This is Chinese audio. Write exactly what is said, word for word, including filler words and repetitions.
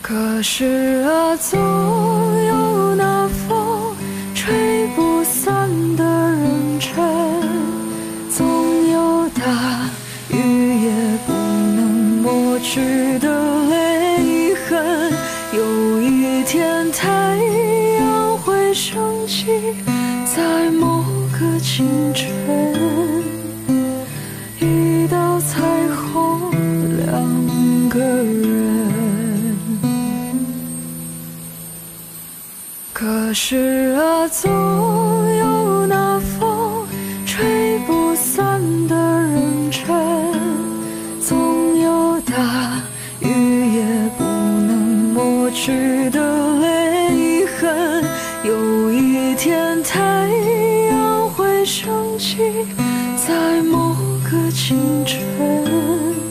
可是啊，总有那风吹不散的认真，总有大雨也不能抹去的泪痕。有一天太阳会升起，在某个清晨，一道彩虹，两个人。可是啊，总有那风吹不散的认真，总有大雨也不能抹去的泪痕。有一天太阳会升起，在某个清晨。